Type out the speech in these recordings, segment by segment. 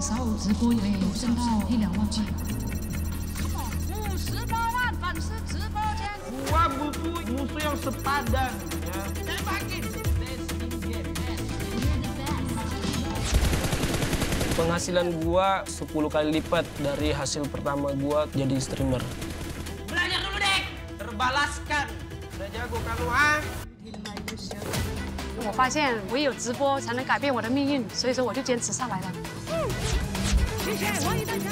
时候直播也有挣到1-2万记。 50万粉丝直播间。 Gua butuh musuh yang sepadan ya. Tembakin. Penghasilan gua 10 kali lipat dari hasil pertama gua jadi streamer. Belajar dulu, Dek. Terbalaskan. Udah jago kamu, ah? 我发现唯有直播才能改变我的命运，所以说我就坚持上来了。 谢谢，欢迎大家。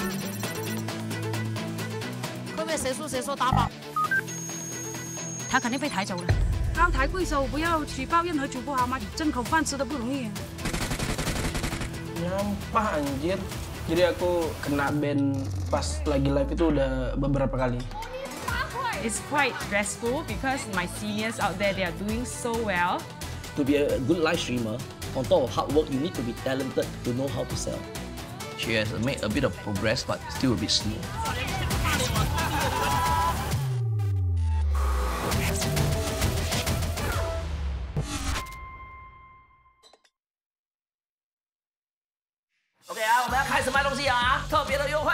会不会谁输谁说打宝？ 他肯定被抬走了。高抬贵手，不要举报任何主播好吗？挣口饭吃的不容易。 Nyampah anjir. Jadi aku kena ban pas lagi live itu udah beberapa kali. It's quite stressful because my seniors out there, they are doing so well. To be a good live streamer, on top of hard work, you need to be talented to know how to sell. She has made a bit of progress, but still a bit slow. OK 啊，我们要开始卖东西啊，特别的优惠。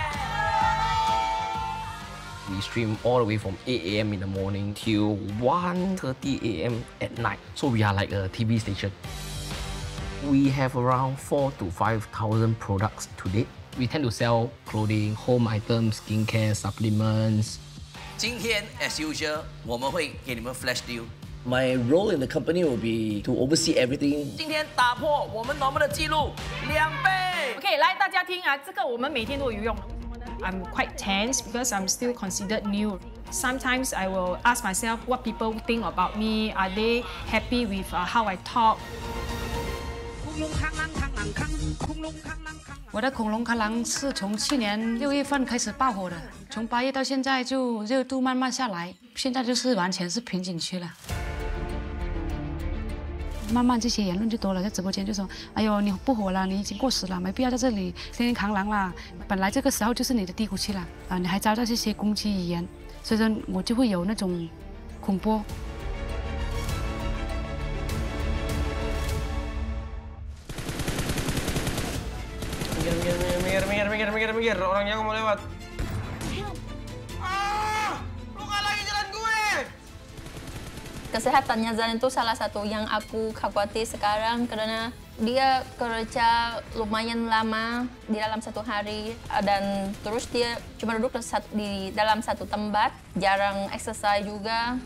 We stream all the way from 8 a.m. in the morning till 1:30 a.m. at night. So we are like a TV station. We have around 4,000 to 5,000 products to date. We tend to sell clothing, home items, skincare, supplements. 今天 as usual，我们会给你们 flash deal。 My role in the company will be to oversee everything. 今天打破我们normal的记录2倍。 OK， 来大家听啊，这个我们每天都有用。I'm quite tense because I'm still considered new. Sometimes I will ask myself what people think about me. Are they happy with how I talk? 我的恐龙扛狼是从去年6月份开始爆火的，从8月到现在就热度慢慢下来，现在就是完全是瓶颈区了。慢慢这些言论就多了，在直播间就说：“哎呦，你不火了，你已经过时了，没必要在这里天天扛狼啦。本来这个时候就是你的低谷期了啊，你还遭到这些攻击语言，所以说我就会有那种恐怖。” Minggir. Orangnya mau lewat. Ah! Lu ngalangin jalan gue! Kesehatannya Zan itu salah satu yang aku khawatir sekarang karena dia kerja lumayan lama di dalam satu hari dan terus dia cuma duduk di dalam satu tempat, jarang exercise juga.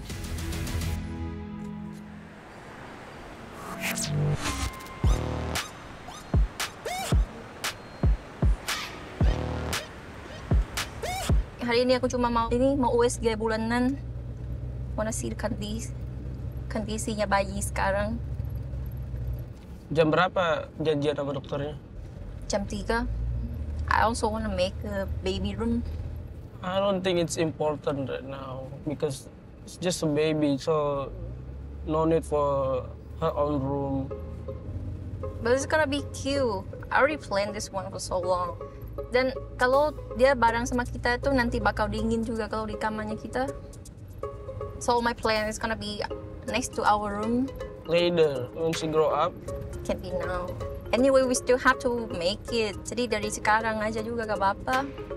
Hari ini aku cuma mau USG bulanan. Wanna see kondisinya bayi sekarang. Jam berapa janjian sama dokternya? Jam 3. I also wanna make a baby room. I don't think it's important right now because it's just a baby, so no need for her own room. But it's gonna be cute. I already planned this one for so long. Dan kalau dia bareng sama kita tuh nanti bakal dingin juga kalau di kamarnya kita. So my plan is gonna be next to our room. Later, when she grow up. Can't be now. Anyway, we still have to make it. Jadi dari sekarang aja juga gak apa-apa.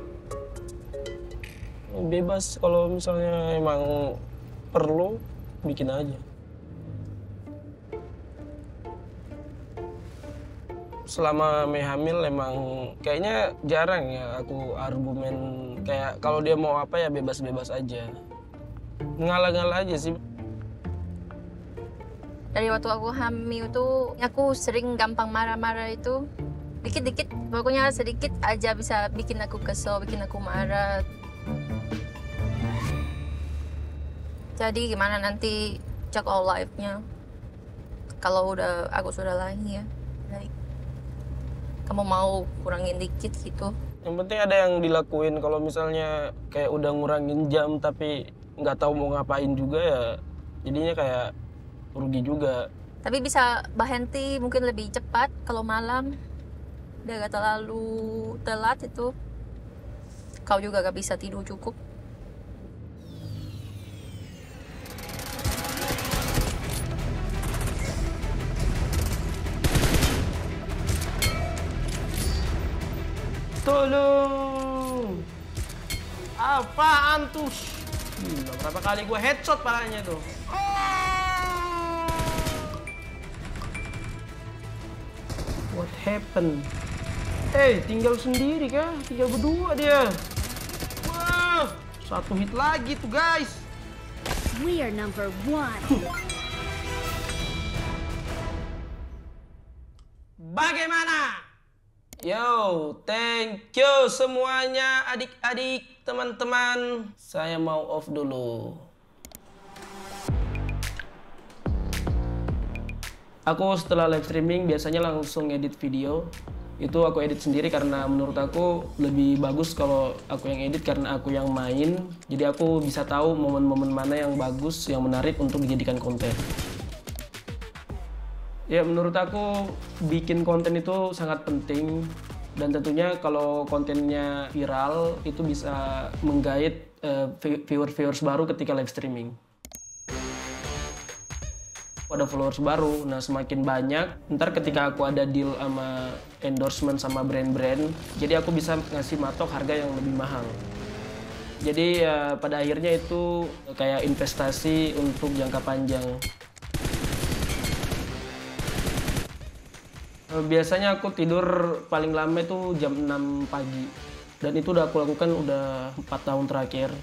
Bebas kalau misalnya emang perlu, bikin aja. Selama Mei hamil emang kayaknya jarang ya aku argumen kayak kalau dia mau apa ya bebas-bebas aja. Ngalah-ngalah aja sih. Dari waktu aku hamil tuh aku sering gampang marah-marah itu. Dikit-dikit, pokoknya sedikit aja bisa bikin aku kesel, bikin aku marah. Jadi gimana nanti check all life-nya kalau aku sudah lahir. Kamu mau kurangin dikit gitu. Yang penting ada yang dilakuin. Kalau misalnya kayak udah ngurangin jam tapi nggak tahu mau ngapain juga ya jadinya kayak rugi juga. Tapi bisa berhenti mungkin lebih cepat kalau malam. Udah gak terlalu telat itu. Kau juga gak bisa tidur cukup. Tolong! Apaan tuh? Gila, berapa kali gue headshot palanya tuh. What happened? Tinggal sendiri kah? Tinggal berdua dia. Wah, satu hit lagi tuh guys. We are number 1. Bagaimana? Yo, thank you semuanya adik-adik, teman-teman. Saya mau off dulu. Aku setelah live streaming biasanya langsung edit video. Itu aku edit sendiri karena menurut aku lebih bagus kalau aku yang edit karena aku yang main. Jadi aku bisa tahu momen-momen mana yang bagus, yang menarik untuk dijadikan konten. Ya menurut aku bikin konten itu sangat penting. Dan tentunya kalau kontennya viral itu bisa menggait viewers baru ketika live streaming. Ada followers baru, nah semakin banyak, ntar ketika aku ada deal sama endorsement sama brand-brand, jadi aku bisa ngasih matok harga yang lebih mahal. Jadi ya pada akhirnya itu kayak investasi untuk jangka panjang. Biasanya aku tidur paling lama itu jam 6 pagi. Dan itu udah aku lakukan udah 4 tahun terakhir.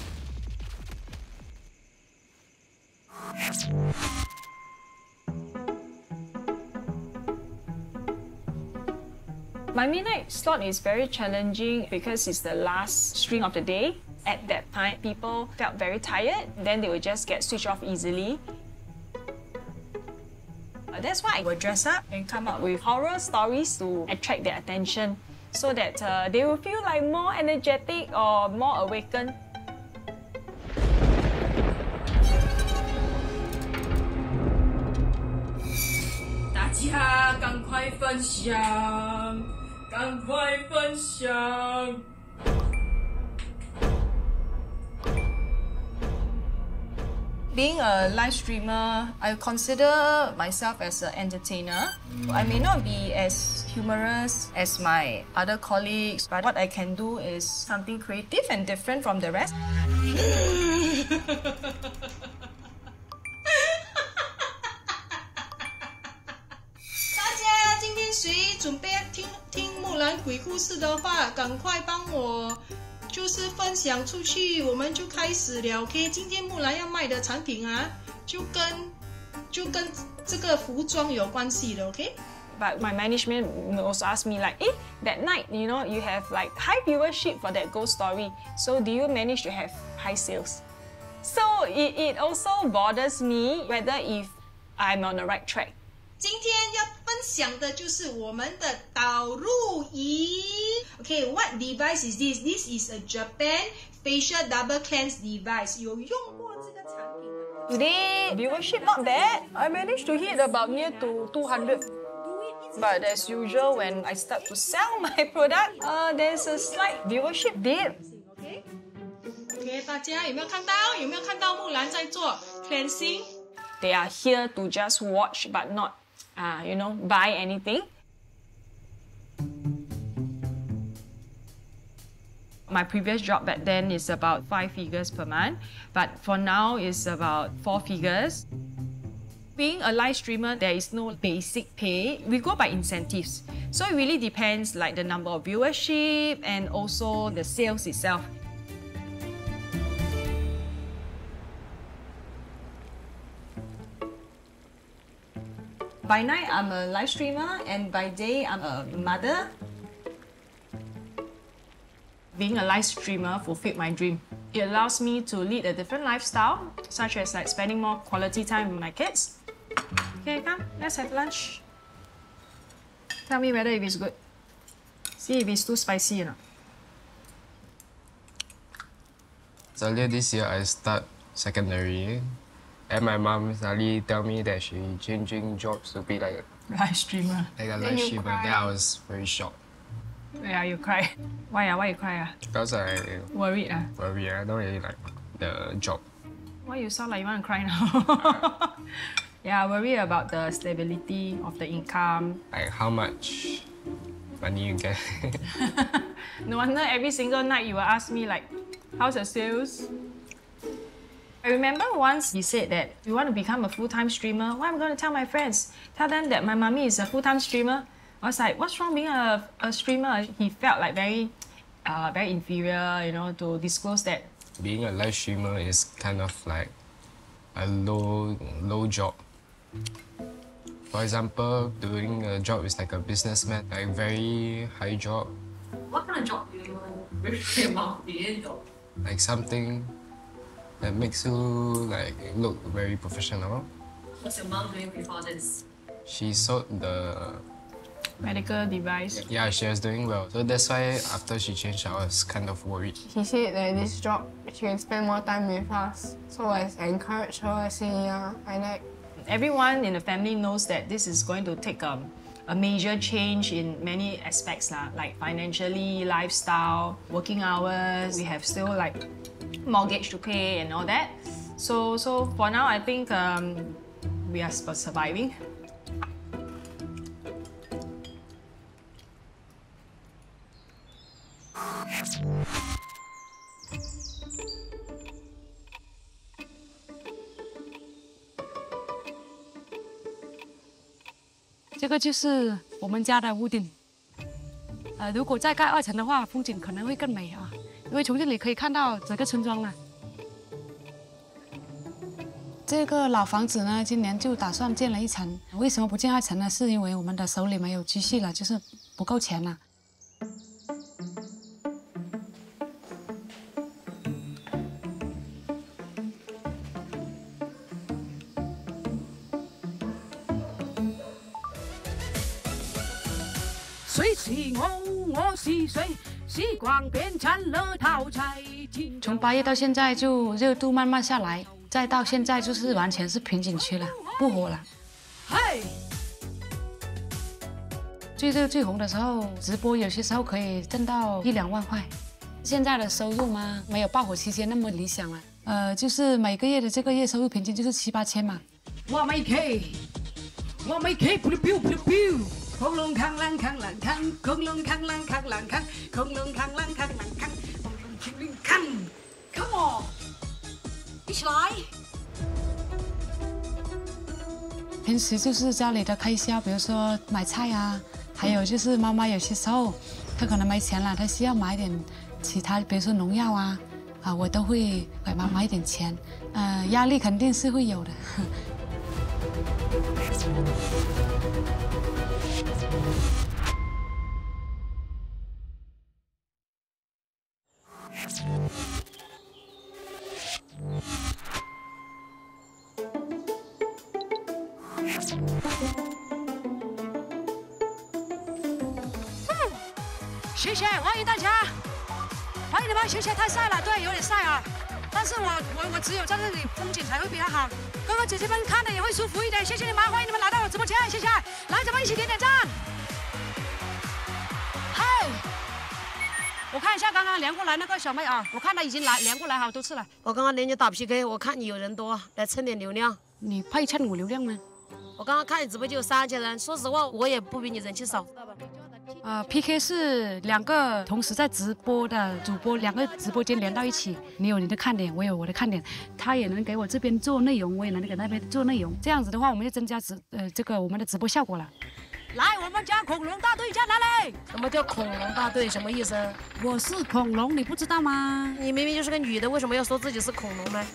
My midnight slot is very challenging because it's the last stream of the day. At that time, people felt very tired, then they would just get switched off easily. That's why I will dress up and come up with horror stories to attract their attention so that they will feel like more energetic or more awakened. Being a live streamer, I consider myself as an entertainer. I may not be as humorous as my other colleagues, but what I can do is something creative and different from the rest. 今天谁准备听木兰鬼故事的话，赶快帮我就是分享出去，我们就开始了。OK， 今天木兰要卖的产品啊，就跟这个服装有关系的。OK。 But my management also asked me like, that night, you know, you have like high viewership for that ghost story. So do you manage to have high sales? So it also bothers me whether if I'm on the right track. 今天要分享的就是我们的导入仪。Okay, what device is this? This is a Japan facial double cleanse device. 有用过这个产品的 Today, viewership not bad. I managed to hit about near to 200. But as usual, when I start to sell my product, there's a slight viewership dip. OK， 大家有没有看到？有没有看到木兰在做 cleansing？ They are here to just watch, but not, you know, buy anything. My previous job back then is about 5 figures per month, but for now it's about 4 figures. Being a live streamer, there is no basic pay. We go by incentives. So it really depends like the number of viewership and also the sales itself. By night, I'm a live streamer, and by day, I'm a mother. Being a live streamer fulfilled my dream. It allows me to lead a different lifestyle, such as like spending more quality time with my kids. Okay, come, let's have lunch. Tell me whether if it's good. See if it's too spicy or not. So earlier this year, I start secondary, and my mom suddenly tell me that she changing jobs to be like Live streamer. a live streamer. Then I was very shocked. Yeah, you cry. Why? Why you cry? Because I Worried? worry, I don't really like the job. Why you sound like you want to cry now? Yeah, worry about the stability of the income. Like how much money you get. No wonder every single night you will ask me like, how's the sales? I remember once he said that you want to become a full-time streamer. Well, I'm going to tell my friends. Tell them that my mommy is a full-time streamer. I was like, what's wrong being a streamer? He felt like very inferior, you know, to disclose that. Being a live streamer is kind of like a low job. For example, doing a job is like a businessman, like very high job. What kind of job do you really want to be? Like something that makes you like look very professional. What's your mom doing before this? She sold the medical device. Yeah, she was doing well. So that's why after she changed, I was kind of worried. She said that this job, she can spend more time with us. So I encouraged her. I say, yeah, I like. Everyone in the family knows that this is going to take a major change in many aspects, like financially, lifestyle, working hours. We have still like mortgage to pay and all that. So for now, I think we are surviving. 这个就是我们家的屋顶。如果再盖2层的话，风景可能会更美啊，因为从这里可以看到整个村庄了。这个老房子呢，今年就打算建了1层。为什么不建2层呢？是因为我们的手里没有积蓄了，就是不够钱了。 谁是我，我是谁？时光变成了淘汰。 从8月到现在，就热度慢慢下来，再到现在就是完全是瓶颈期了，不火了。 嘿， 最热最红的时候，直播有些时候可以挣到1、2万块。现在的收入嘛，没有爆火期间那么理想了。就是每个月的这个月收入平均就是7、8千嘛。 我没 K， 我没 K， 不溜不溜不溜不溜。恐龙扛啷扛啷扛，恐龙扛啷扛啷扛，恐龙扛啷扛啷扛，恐龙扛啷扛 ，Come on， 一起来。 平时就是家里的开销，比如说买菜啊，还有就是妈妈有些时候她可能没钱了，她需要买点其他，比如说农药啊，我都会给妈妈一点钱。压力肯定是会有的。 谢谢，欢迎大家，欢迎你们，谢谢，太晒了，对，有点晒啊。但是我只有在这里风景才会比较好，哥哥姐姐们看的也会舒服一点。谢谢你们，欢迎你们来到我直播间，谢谢，来，咱们一起点点赞。嗨，我看一下刚刚连过来那个小妹啊，我看她已经连过来好多次了。我刚刚连你打 PK， 我看你有人多，来蹭点流量。你配蹭我流量吗？我刚刚看你直播就有3000人，说实话我也不比你人气少。PK 是2个同时在直播的主播，2个直播间连到一起，你有你的看点，我有我的看点，他也能给我这边做内容，我也能给那边做内容，这样子的话，我们就增加这个我们的直播效果了。来，我们家恐龙大队在哪里？什么叫恐龙大队？什么意思？我是恐龙，你不知道吗？你明明就是个女的，为什么要说自己是恐龙呢？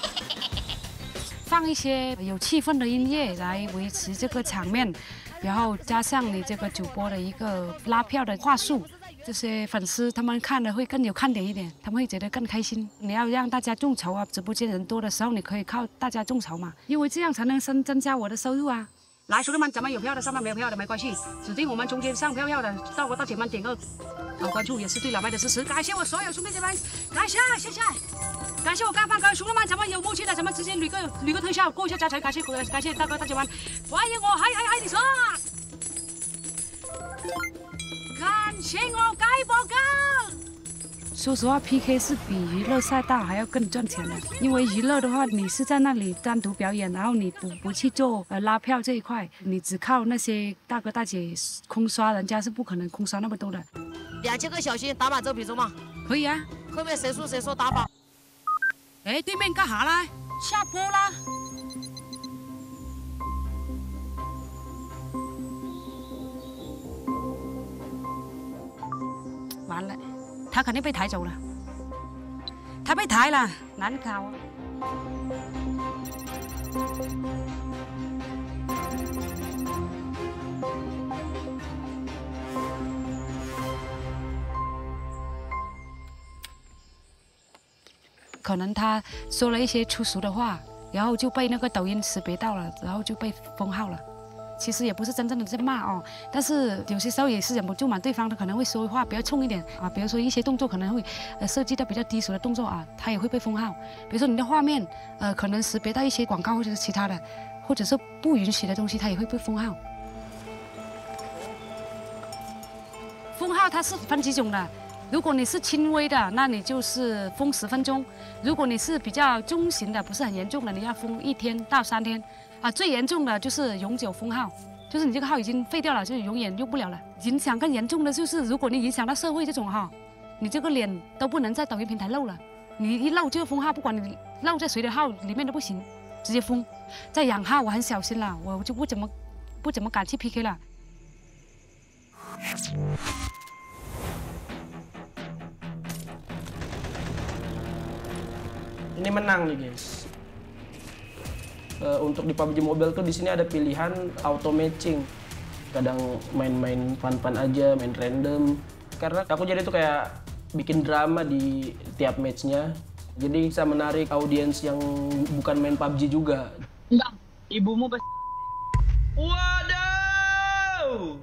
放一些有气氛的音乐来维持这个场面。然后加上你这个主播的一个拉票的话术，这些粉丝他们看的会更有看点一点，他们会觉得更开心。你要让大家众筹啊，直播间人多的时候，你可以靠大家众筹嘛，因为这样才能增加我的收入啊。来，兄弟们，咱们有票的上面没有票的没关系，指定我们中间上票的，到前面点个关注，也是对老麦的支持。感谢我所有兄弟姐妹，感谢谢谢。感谢我干饭哥，兄弟们，咱们有默契的，咱们直接捋个特效，过一下加成，感谢大哥大姐们，欢迎我，嗨你说，感谢我盖博哥， 说实话，PK 是比娱乐赛道还要更赚钱的。因为娱乐的话，你是在那里单独表演，然后你不去做拉票这一块，你只靠那些大哥大姐空刷，人家是不可能空刷那么多的。 2000个小心打满这比中吗？ 可以啊。 后面谁输谁说打法。 哎，对面干啥啦？下坡啦！完了，他肯定被抬走了。他被抬了，难搞啊！可能他说了一些粗俗的话，然后就被那个抖音识别到了，然后就被封号了。其实也不是真正的在骂哦，但是有些时候也是忍不住嘛，对方他可能会说话比较冲一点啊，比如说一些动作可能会涉及到比较低俗的动作啊，他也会被封号。比如说你的画面可能识别到一些广告或者是其他的，或者是不允许的东西，他也会被封号。封号它是分几种的。如果你是轻微的，那你就是封10分钟；如果你是比较中型的，不是很严重的，你要封1天到3天。啊，最严重的就是永久封号，就是你这个号已经废掉了，就永远用不了了。影响更严重的就是，如果你影响到社会这种哈，你这个脸都不能在抖音平台露了，你一露就封号，不管你露在谁的号里面都不行，直接封。在养号我很小心了，我就不怎么敢去 PK 了。 Ini menang nih guys. Untuk di PUBG Mobile tuh di sini ada pilihan auto matching. Kadang main-main fun-fun aja, main random. Karena aku jadi tuh kayak bikin drama di tiap matchnya. Jadi bisa menarik audiens yang bukan main PUBG juga. Enggak, ibumu Waduh!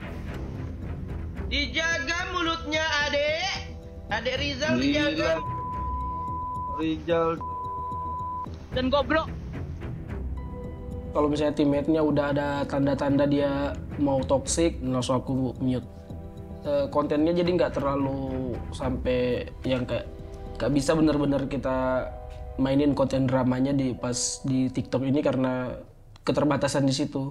Dijaga mulutnya adek. Adek Rizal dijaga. Rizal. Dan goblok. Kalau misalnya teammate-nya udah ada tanda-tanda dia mau toxic, langsung aku mute. Kontennya jadi nggak terlalu sampai yang kayak nggak bisa bener-bener kita mainin konten dramanya pas di TikTok ini karena keterbatasan di situ.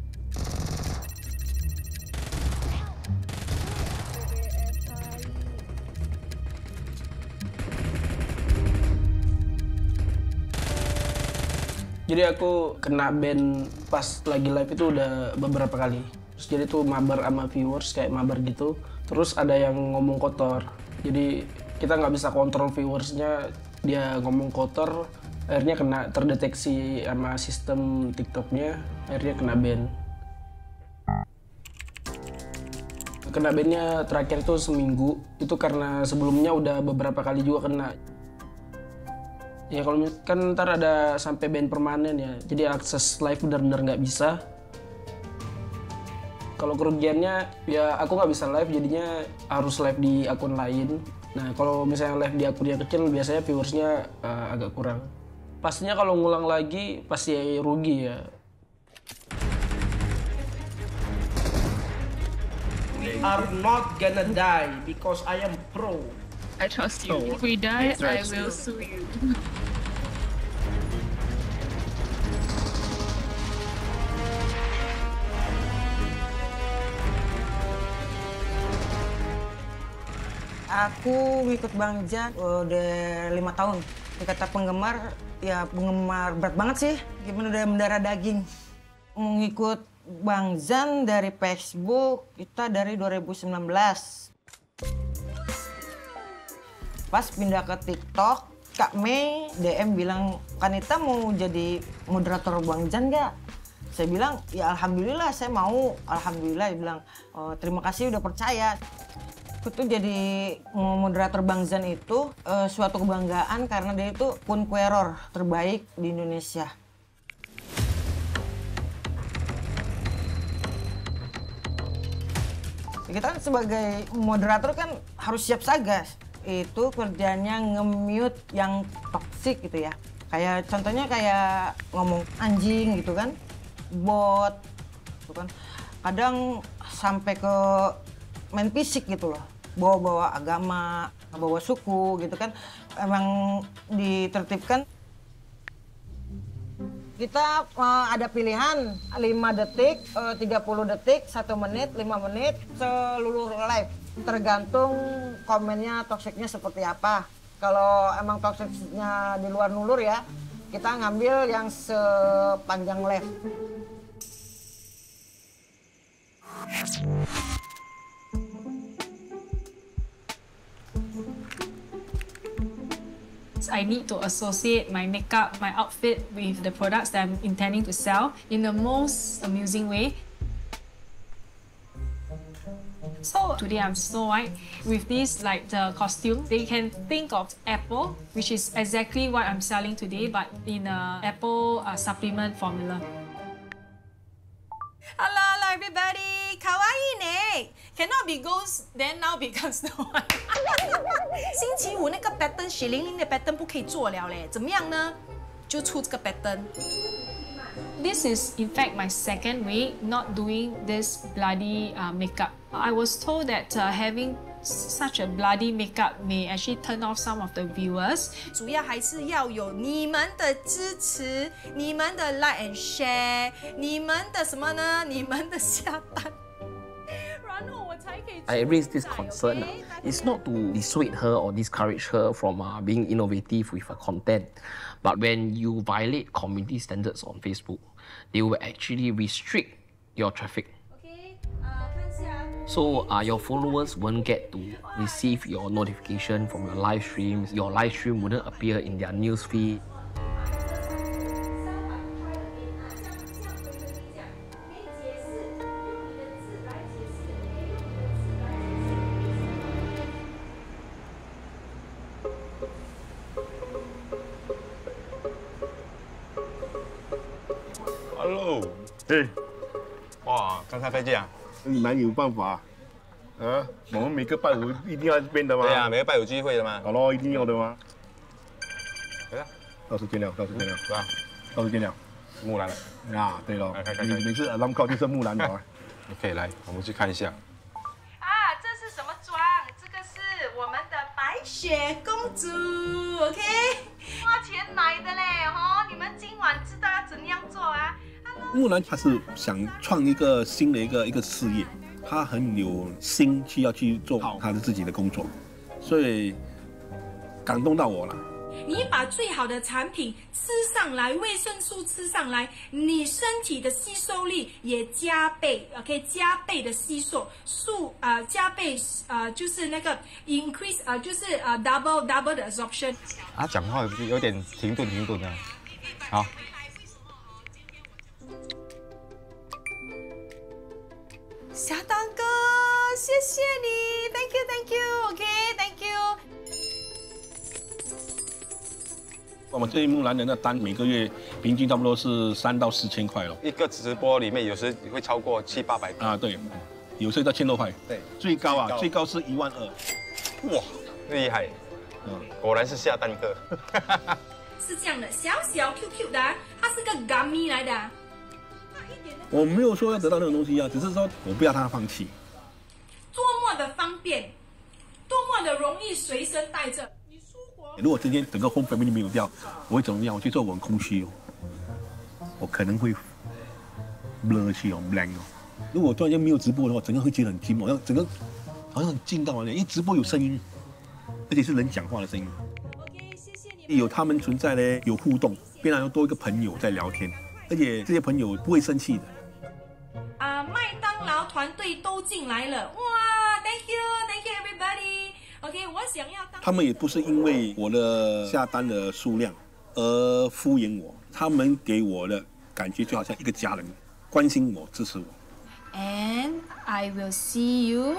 Jadi aku kena ban pas lagi live itu udah beberapa kali. Terus jadi tuh mabar sama viewers kayak mabar gitu. Terus ada yang ngomong kotor. Jadi kita nggak bisa kontrol viewersnya, dia ngomong kotor. Akhirnya kena terdeteksi sama sistem TikToknya. Akhirnya kena ban. Kena bannya terakhir itu seminggu. Itu karena sebelumnya udah beberapa kali juga kena. Ya kalau kan ntar ada sampai ban permanen ya, jadi akses live benar-benar nggak bisa. Kalau kerugiannya ya aku nggak bisa live, jadinya harus live di akun lain. Nah kalau misalnya live di akun yang kecil biasanya viewersnya agak kurang. Pastinya kalau ngulang lagi pasti rugi ya. We are not gonna die because I am pro. I trust you. If we die, I will sue you. Aku ngikut Bang Jan udah 5 tahun. Kata penggemar, ya penggemar berat banget sih. Gimana udah mendarah daging. Ngikut Bang Jan dari Facebook, kita dari 2019. Pas pindah ke TikTok, Kak Mei DM bilang, Kanita mau jadi moderator Bang Jan nggak? Saya bilang, ya alhamdulillah saya mau. Alhamdulillah, dia bilang, terima kasih udah percaya. Itu jadi moderator Bang Jan itu suatu kebanggaan karena dia itu kunqueror terbaik di Indonesia. Kita kan sebagai moderator kan harus siap sagas. Itu kerjanya nge-mute yang toksik gitu ya. Kayak contohnya kayak ngomong anjing gitu kan, bot gitu kan. Kadang sampai ke main fisik gitu loh, bawa-bawa agama. bawa suku gitu kan, emang ditertibkan. Kita ada pilihan 5 detik, 30 detik, 1 menit, 5 menit, seluruh live. Tergantung komennya, toksiknya seperti apa. Kalau emang toksiknya di luar nulur ya, kita ngambil yang sepanjang live. I need to associate my makeup, my outfit with the products that I'm intending to sell in the most amusing way. So today I'm Snow White with this like the costume. They can think of apple, which is exactly what I'm selling today, but in a apple supplement formula. Hello everybody, kawaii ne. Cannot be ghost, then now becomes Snow White. 星期五那个 pattern 血淋淋的 pattern 不可以做了嘞，怎么样呢？就出这个 pattern。 This is in fact my second week not doing this bloody makeup. I was told that having such a bloody makeup may actually turn off some of the viewers. 主要还是要有你们的支持，你们的 like and share， 你们的什么呢？你们的下单。 I raise this concern. It's not to dissuade her or discourage her from being innovative with her content, but when you violate community standards on Facebook, they will actually restrict your traffic. So your followers won't get to receive your notification from your live streams. Your live stream wouldn't appear in their news feed. Hello， 嘿，哇，刚开机啊？哪有办法？啊，我们每个拜五一定要变的吗？ 对呀，每个拜五聚会的嘛。 好咯，一定要的吗？ 对呀， 到时见了，到时见了， 是吧？ 到时见了。 木兰了。 啊，对了，你每次 alarm clock 就是木兰的。 OK， 来，我们去看一下。 啊，这是什么妆？这个是我们的白雪公主 ，OK， 花钱买的嘞，哦，你们今晚知道要怎样做啊？ 木兰她是想创一个新的一个事业，她很有心要去做好她的自己的工作，所以感动到我了。 你把最好的产品吃上来，维生素吃上来，你身体的吸收力也加倍 ，OK， 加倍的吸收，加倍就是那个 increase 就是 double 的 absorption。 啊，讲话有点停顿的，好。 小当哥，谢谢你 ，Thank you，OK，Thank you。 我们这一木兰人的单每个月平均差不多是3到4千块了。 一个直播里面有时会超过700-800 啊，对，有时到1000多块。 对， 最高啊，最高是12000。 哇，厉害！果然是下单客。 是这样的，小 QQ 的，它是个 gummy 来的。 我没有说要得到那种东西啊，只是说我不要他放弃。 多么的方便，多么的容易随身带着。你出国， 如果今天整个 home family 没有掉，我会怎么样？我去做我很空虚哦，我可能会 blur 去哦 blank 哦。如果突然间没有直播的话，整个会觉得很寂寞，整个好像很静到完了。因为直播有声音，而且是人讲话的声音。 OK， 谢谢你。 有他们存在呢，有互动，变然又多一个朋友在聊天，而且这些朋友不会生气的。 麦当劳团队都进来了，哇 ！Thank you everybody。OK， 我想要当。 他们也不是因为我的下单的数量而敷衍我，他们给我的感觉就好像一个家人，关心我、支持我。 And I will see you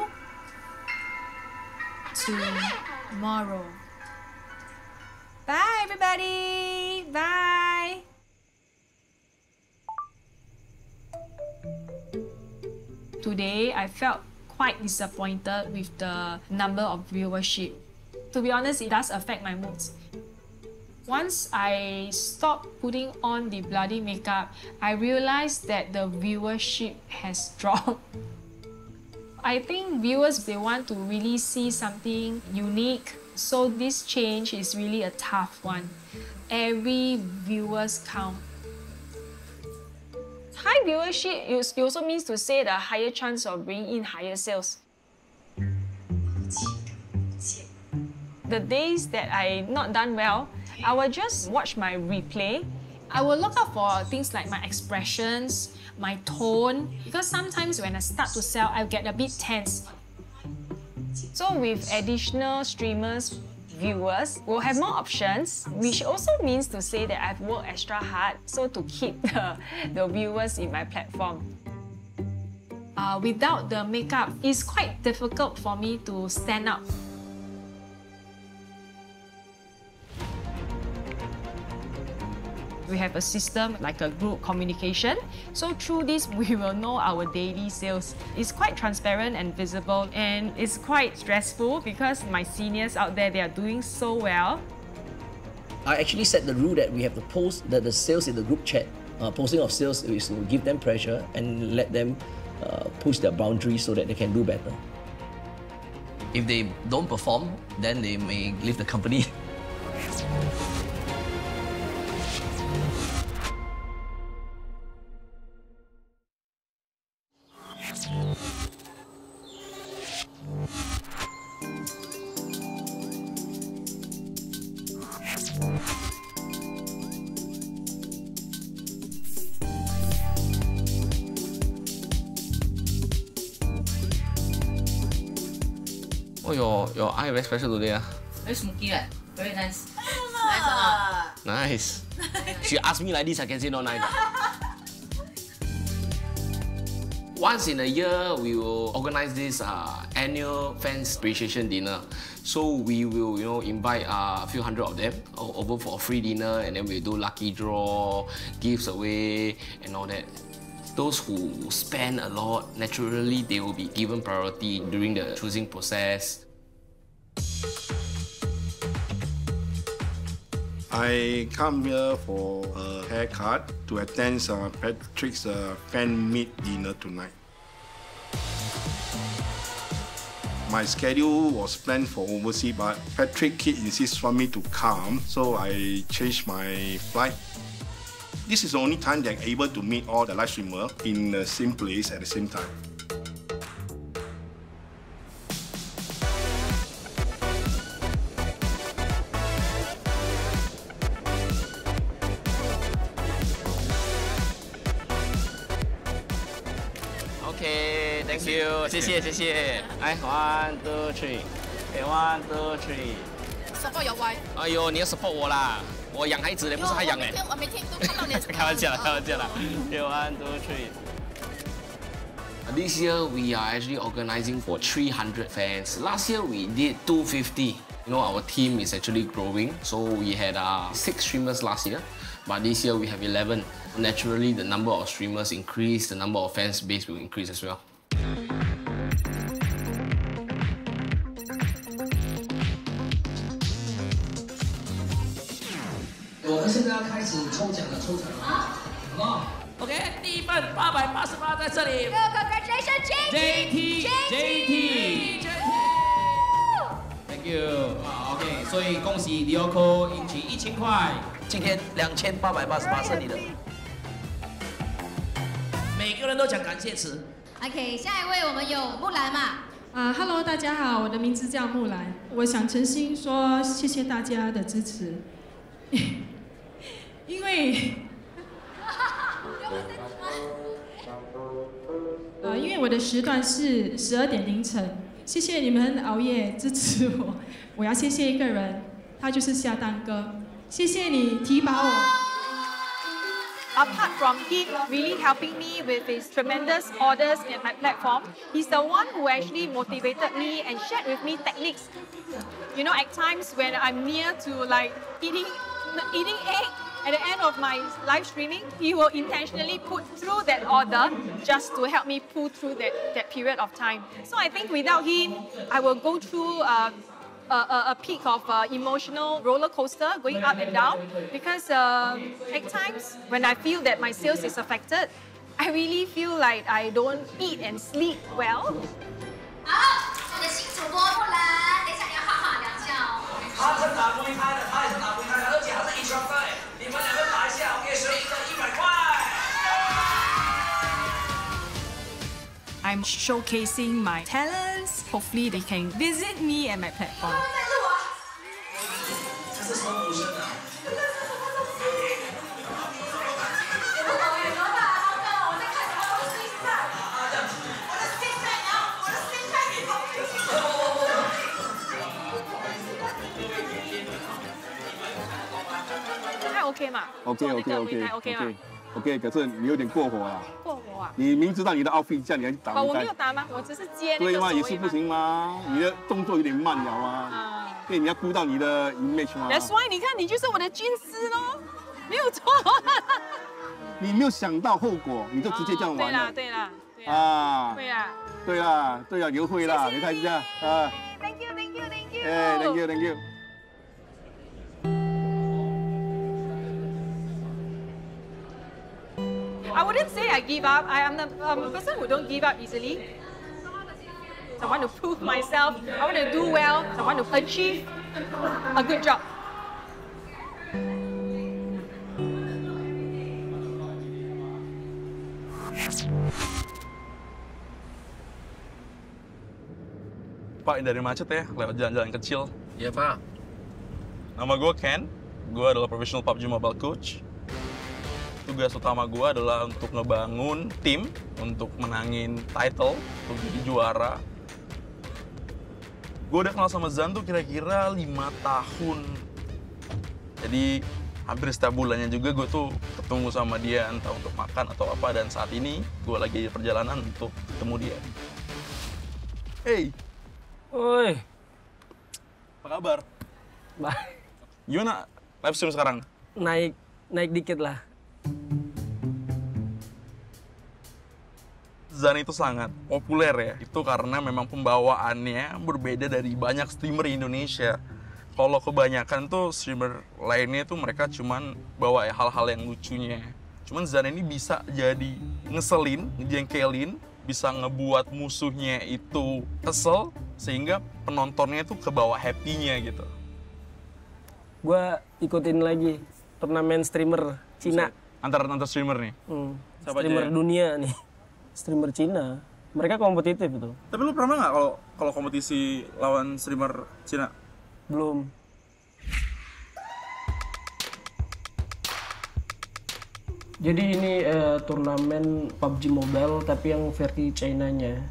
tomorrow. Bye everybody. Bye. Today, I felt quite disappointed with the number of viewership. To be honest, it does affect my moods. Once I stopped putting on the bloody makeup, I realized that the viewership has dropped. I think viewers, they want to really see something unique. So this change is really a tough one. Every viewers count. High viewership it also means to say the higher chance of bringing in higher sales. The days that I not done well, I will just watch my replay. I will look out for things like my expressions, my tone, because sometimes when I start to sell, I get a bit tense. So with additional streamers, viewers will have more options, which also means to say that I've worked extra hard so to keep the viewers in my platform. Without the makeup, it's quite difficult for me to stand out. We have a system like a group communication. So through this, we will know our daily sales. It's quite transparent and visible, and it's quite stressful because my seniors out there, they are doing so well. I actually set the rule that we have to post the sales in the group chat. Posting of sales is to give them pressure and let them push their boundaries so that they can do better. If they don't perform, then they may leave the company. Oh, your eye very special today. Very smoky, right? Very nice. Nice. She asked me like this, I can say no nice. Once in a year, we will organize this annual fans appreciation dinner. So we will, invite a few hundred of them over for a free dinner, and then we'll do lucky draw, gifts away, and all that. Those who spend a lot, naturally, they will be given priority during the choosing process. I come here for a haircut to attend Patrick's fan meet dinner tonight. My schedule was planned for overseas, but Patrick insists for me to come, so I changed my flight. This is the only time that I'm able to meet all the live streamers in the same place at the same time. Okay, thank you. 谢谢，谢谢。来 ，1, 2, 3。Okay, 1, 2, 3。 support your wife。 哎呦，你要 support 我啦！我养孩子的，不是他养的。 我每天都看到你。 开玩笑啦，开玩笑啦。Okay, 1, 2, 3。This year we are actually organizing for 300 fans. Last year we did 250. Our team is actually growing. So we had 6 streamers last year, but this year we have 11. Naturally, the number of streamers increase, the number of fans base will increase as well. 我们现在要开始抽奖了，抽奖了，好不好 OK， 第一份888在这里。 Congratulations, JT。Thank you。OK， 所以恭喜 Lioko 赢取1000块。 今天2888是你的。 每个人都讲感谢词。 OK， 下一位我们有木兰嘛。 Hello， 大家好，我的名字叫木兰。我想诚心说谢谢大家的支持，因为我的时段是12点凌晨，谢谢你们熬夜支持我。我要谢谢一个人，他就是夏丹哥，谢谢你提拔我。 Apart from him really helping me with his tremendous orders in my platform, he's the one who actually motivated me and shared with me techniques. At times when I'm near to like eating egg at the end of my live streaming, he will intentionally put through that order just to help me pull through that period of time. So I think without him, I will go through a peak of emotional roller coaster going up and down, because at times when I feel that my sales is affected, I really feel like I don't eat and sleep well. 不然等一下你要好好量下哦。 他是打胚胎的，他也是打胚胎的，而且还是一双对。你们两个打一下，我给谁一个100块。 I'm showcasing my talents. Hopefully they can visit me at my platform. 这是什么武生啊？ OK 嘛 OK， 可是你有点过火了。 过火啊！ 你明知道你的 outfit 这样，你还打？ 我没有打吗？我只是接那个。 对吗？也是不行吗？你的动作有点慢了吗？对，你要顾到你的 image 吗 ？That's why 你看，你就是我的军师喽，没有错。 你没有想到后果，你就直接这样玩了。 对啦。 啊。 对啦， 你会啦，你看一下啊。 Thank you。 哎 ，Thank you。 I wouldn't say I give up. I am the person who don't give up easily. I want to prove myself. I want to do well. I want to achieve a good job. Pak, dari macet ya, lewat jalan-jalan kecil. Iya, Pak. Nama gue Ken. Gue adalah professional PUBG Mobile Coach. Tugas utama gue adalah untuk ngebangun tim, untuk menangin title, untuk jadi juara. Gue udah kenal sama Zan tuh kira-kira 5 tahun. Jadi hampir setiap bulannya juga gue tuh ketemu sama dia, entah untuk makan atau apa. Dan saat ini gue lagi di perjalanan untuk ketemu dia. Hey! Oi. Apa kabar? Baik. Gimana livestream sekarang? Naik dikit lah. Zan itu sangat populer ya. Itu karena memang pembawaannya berbeda dari banyak streamer Indonesia. Kalau kebanyakan tuh streamer lainnya tuh mereka cuman bawa hal-hal yang lucunya. Cuman Zan ini bisa jadi ngeselin, ngejengkelin, bisa ngebuat musuhnya itu kesel, sehingga penontonnya tuh kebawa happy-nya gitu. Gua ikutin lagi turnamen streamer Cina. Antar streamer nih? Streamer dunia nih. Streamer Cina. Mereka kompetitif itu. Tapi lu pernah nggak kalau kompetisi lawan streamer Cina? Belum. Jadi ini turnamen PUBG Mobile tapi yang versi China-nya.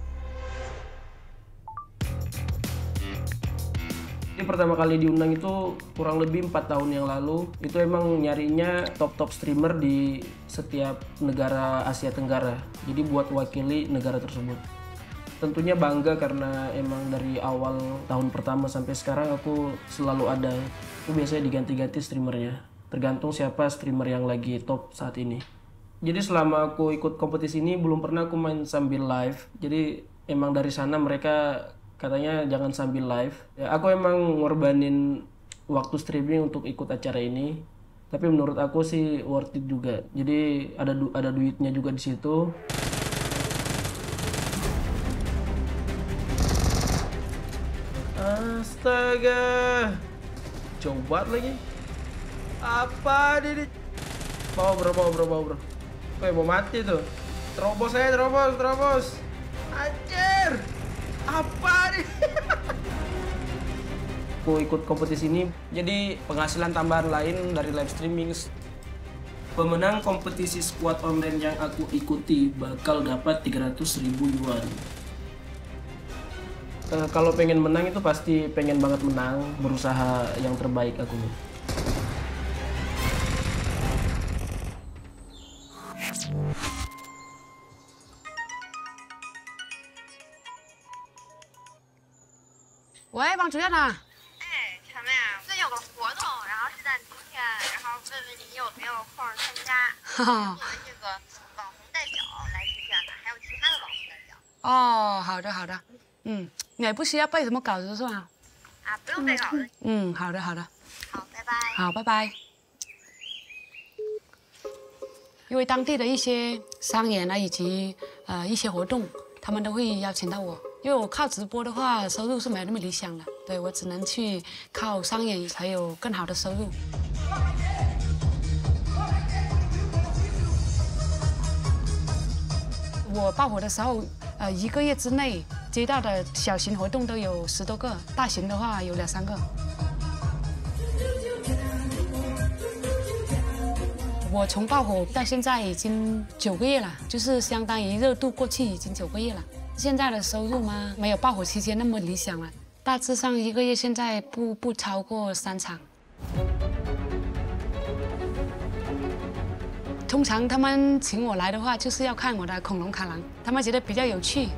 Jadi pertama kali diundang itu kurang lebih 4 tahun yang lalu. Itu emang nyarinya top streamer di setiap negara Asia Tenggara. Jadi buat wakili negara tersebut. Tentunya bangga karena emang dari awal tahun pertama sampai sekarang aku selalu ada. Aku biasanya diganti-ganti streamernya. Tergantung siapa streamer yang lagi top saat ini. Jadi selama aku ikut kompetisi ini belum pernah aku main sambil live. Jadi emang dari sana mereka katanya jangan sambil live. Ya, aku emang ngorbanin waktu streaming untuk ikut acara ini. Tapi menurut aku sih worth it juga. Jadi ada duitnya juga di situ. Astaga. Jauh banget lagi. Apa ini? Bro. Weh, mau mati tuh. Terobos. Anjir. Apa nih? Aku ikut kompetisi ini jadi penghasilan tambahan lain dari live streaming. Pemenang kompetisi squad online yang aku ikuti bakal dapat 300.000 yuan. Kalau pengen menang itu pasti pengen banget menang, berusaha yang terbaik aku. 喂，王主任啊。 哎，陈妹啊，最近有个活动，然后是在明天，然后问问你有没有空参加。我们这个网红代表来出现了，还有其他的网红代表。 哦，好的。你也不需要背什么稿子是吧？ 啊，不用背稿子。 好的。 好，拜拜。 好，拜拜。因为当地的一些商演啊，以及一些活动，他们都会邀请到我。 因为我靠直播的话，收入是没有那么理想的，对我只能去靠商演才有更好的收入。我爆火的时候，1个月之内接到的小型活动都有10多个，大型的话有2、3个。我从爆火到现在已经9个月了，就是相当于热度过去已经9个月了。现在的收入嘛，没有爆火期间那么理想了，大致上1个月现在不超过3场。通常他们请我来的话，就是要看我的恐龙卡郎，他们觉得比较有趣。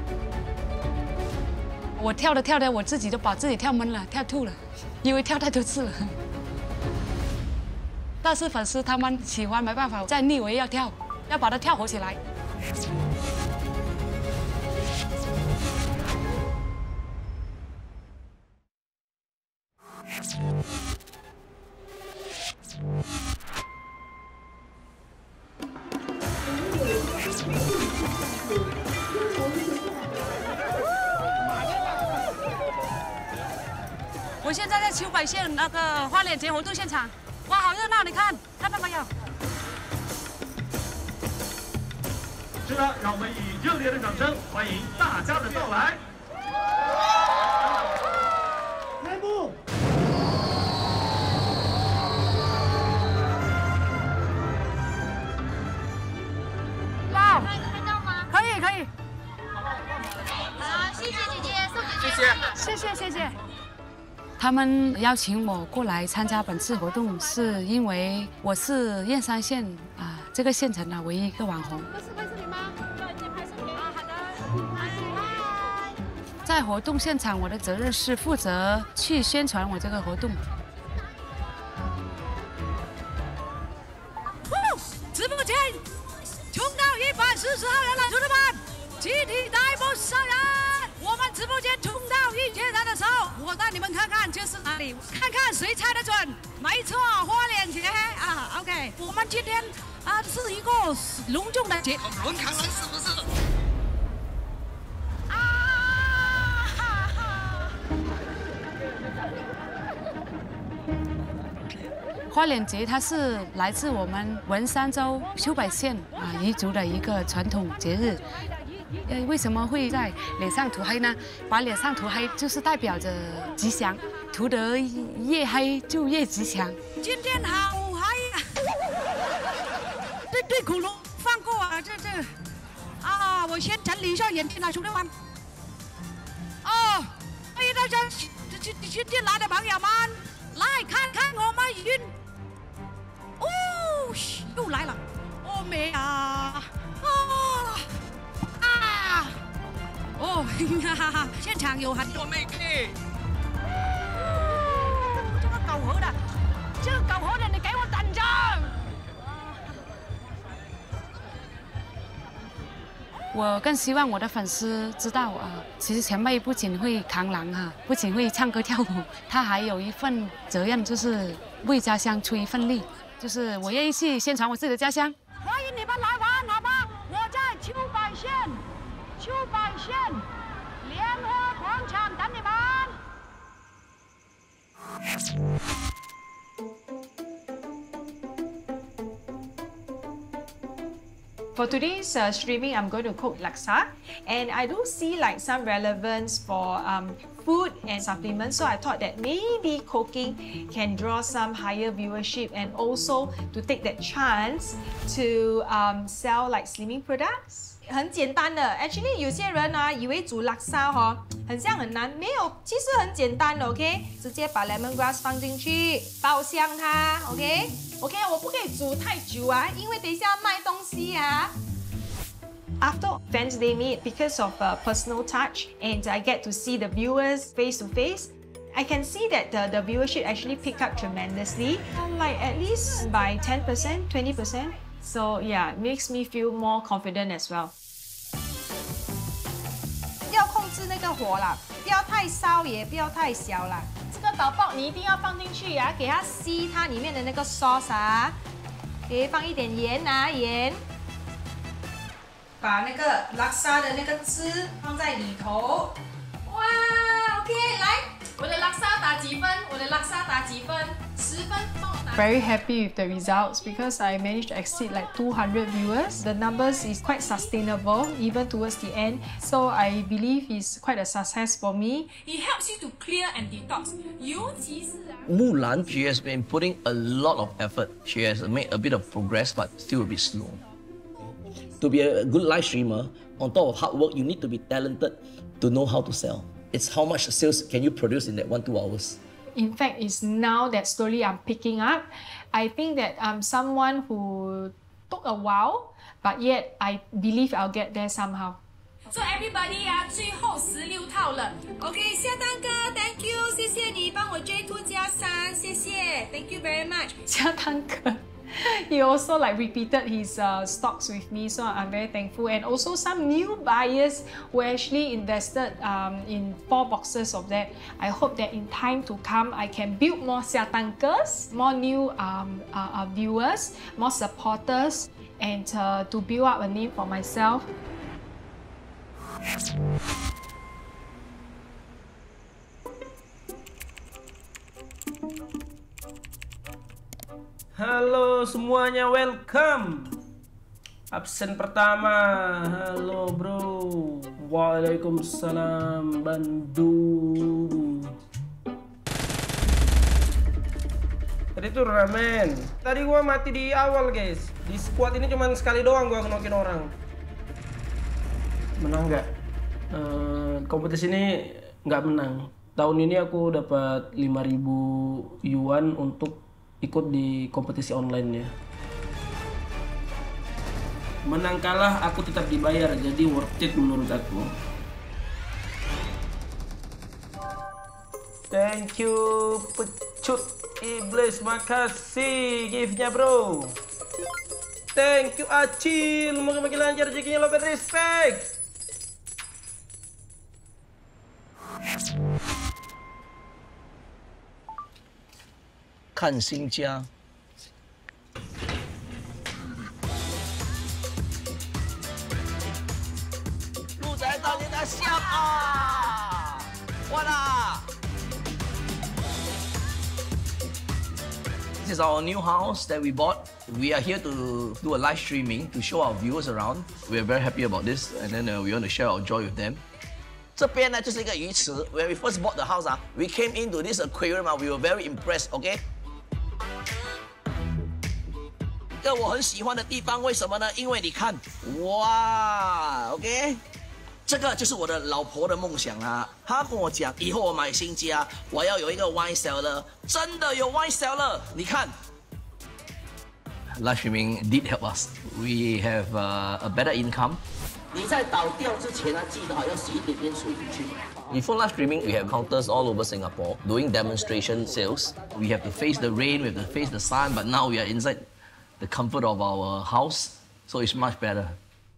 我跳的，我自己都把自己跳闷了，跳吐了，因为跳太多次了。但是粉丝他们喜欢，没办法，再腻我也要跳，要把它跳火起来。 我现在在秋百县那个花脸节活动现场，哇，好热闹！你看到没有？ 是的，让我们以热烈的掌声欢迎大家的到来。开幕！ 哇，拍照吗？可以。 好，谢谢姐姐，送给谢谢。 他们邀请我过来参加本次活动，是因为我是燕山县这个县城的唯一一个网红。在活动现场，我的责任是负责去宣传我这个活动。 直播间冲到140号人了，同志们，集体逮捕杀人！我们直播间冲到1000人的时候，我带你们看看这是哪里，看看谁猜得准。没错，花脸节OK， 我们今天是一个隆重的节。轮扛人是不是？ 花脸节它是来自我们文山州秋百县彝族的一个传统节日。为什么会在脸上涂黑呢？把脸上涂黑就是代表着吉祥，涂得越黑就越吉祥。 今天好嗨呀！对恐龙放过这我先整理一下眼睛兄弟们。欢迎大家新进来的朋友们，来看看我们云。又来了，美啊！现场有很多妹妹。这个搞活的，你给我等着！ 我更希望我的粉丝知道其实前辈不仅会扛狼不仅会唱歌跳舞，他还有一份责任，就是为家乡出一份力，就是我愿意去宣传我自己的家乡。 欢迎你们来玩，好吗？我在秋百县联合广场等你们。 For today's streaming, I'm going to cook laksa, and I do see like some relevance for food and supplements. So I thought that maybe cooking can draw some higher viewership, and also to take that chance to sell like slimming products. 很简单的 ，actually 有些人以为煮 laksa 很像很难，没有，其实很简单的 ，OK， 直接把 lemongrass 放进去，爆香它 ，OK， 我不可以煮太久因为等一下要卖东西After fans they meet, because of personal touch, and I get to see the viewers face to face, I can see that the viewership actually pick up tremendously, like at least by 10%, 20%. So yeah, it makes me feel more confident as well. 要控制那个火啦，不要太烧也不要太小啦。这个宝宝你一定要放进去给它吸它里面的那个 sauce 放一点盐盐。 把那个拉沙的那个汁放在里头。哇 ，OK， 来，我的拉沙打几分？我的拉沙打几分？10分，帮我打。 Very happy with the results because I managed to exceed like 200 viewers. The numbers is quite sustainable even towards the end. So I believe it's quite a success for me. It helps you to clear and detox. 尤其是 Mulan, she has been putting a lot of effort. She has made a bit of progress, but still a bit slow. To be a good live streamer, on top of hard work, you need to be talented to know how to sell. It's how much sales can you produce in that 1-2 hours. In fact, it's now that slowly I'm picking up. I think that I'm someone who took a while, but yet I believe I'll get there somehow. So everybody 最后16套了。OK， 夏丹哥 ，Thank you， 谢谢你帮我 J2 加3，谢谢 ，Thank you very much。 夏丹哥。He also like repeated his stocks with me, so I'm very thankful. And also some new buyers who actually invested in 4 boxes of that. I hope that in time to come, I can build more Xiatankers, more new viewers, more supporters, and to build up a name for myself. Halo semuanya, welcome. Absen pertama, halo bro. Waalaikumsalam Bandung. Tadi tuh ramen. Tadi gua mati di awal guys. Di squad ini cuma sekali doang gua knock-in orang. Menang nggak? Kompetisi ini nggak menang. Tahun ini aku dapat 5.000 yuan untuk ikut di kompetisi online-nya. Menang kalah aku tetap dibayar, jadi worth it menurut aku. Thank you pecut iblis, makasih gift-nya bro. Thank you Acil, makin lancar rezekinya, love and respect. Kan Xing Jia. Lu仔到底在笑啊？完了。This is our new house that we bought. We are here to do a live streaming to show our viewers around. We are very happy about this, and then we want to share our joy with them. 这边呢就是一个鱼池。When we first bought the house, we came into this aquarium, we were very impressed. Okay. 一个我很喜欢的地方，为什么呢？因为你看，哇 ，OK， 这个就是我的老婆的梦想啊。她跟我讲，以后我买新家，我要有一个 wine cellar， 真的有 wine cellar。你看 ，live streaming did help us. We have a better income. 你在倒掉之前呢，记得要洗一点点水进去。Before live streaming, we have counters all over Singapore doing demonstration sales. We have to face the rain, we have to face the sun, but now we are inside the comfort of our house, so it's much better.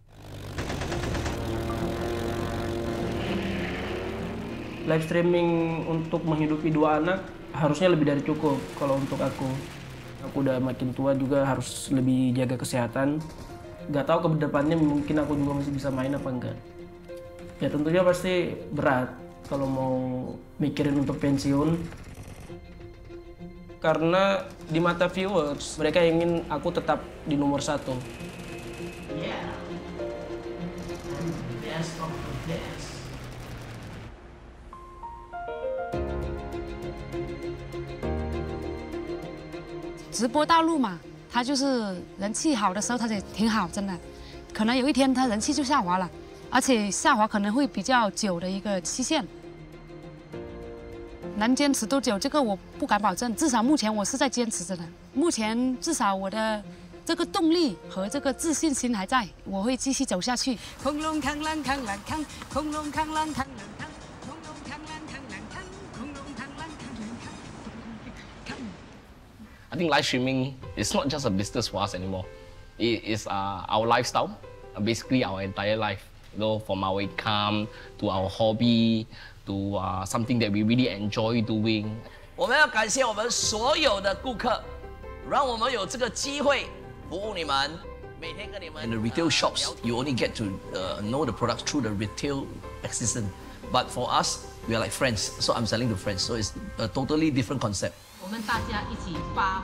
Live streaming untuk menghidupi 2 anak harusnya lebih dari cukup kalau untuk aku. Aku udah makin tua juga, harus lebih jaga kesehatan. Gak tahu ke depannya mungkin aku juga masih bisa main apa enggak. Ya tentunya pasti berat kalau mau mikirin untuk pensiun. Karena di mata viewers, mereka ingin aku tetap di nomor 1. Yeah. Best of the best. 直播道路嘛，它就是人气好的时候，它也挺好，真的。可能有一天它人气就下滑了，而且下滑可能会比较久的一个期限。能坚持多久，这个我不敢保证。至少目前我是在坚持着的。目前至少我的这个动力和这个自信心还在，我会继续走下去。恐龙扛啷扛啷扛，恐龙扛啷扛啷扛，恐龙扛啷扛啷扛，恐龙扛啷扛啷扛。 I think live streaming is not just a business for us anymore. It is our lifestyle, basically our entire life. You know, from our income to our hobby to something that we really enjoy doing. 我们要感谢我们所有的顾客，让我们有这个机会服务你们。 In the retail shops, you only get to know the products through the retail assistant. But for us, we are like friends, so I'm selling to friends. So it's a totally different concept. 我们大家一起发，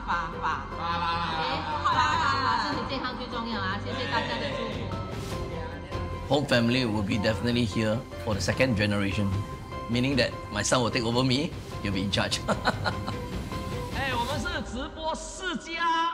身体健康最重要啊！谢谢大家的祝福。 Whole family will be definitely here for the second generation, meaning that my son will take over me, he'll be in charge. 哎，我们是直播世家。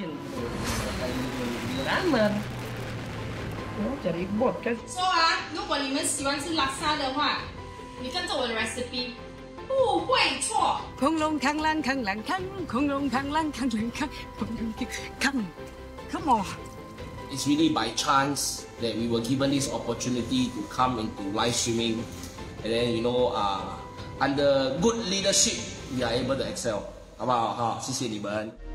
说啊，如果你们喜欢吃拉沙的话，你跟着我的 recipe， 不会错。 恐龙扛啷扛啷扛，恐龙扛啷扛啷扛，恐龙扛 ，Come on。 It's really by chance that we were given this opportunity to come into live streaming, and then under good leadership, we are able to excel. 好不好？好，谢谢你们。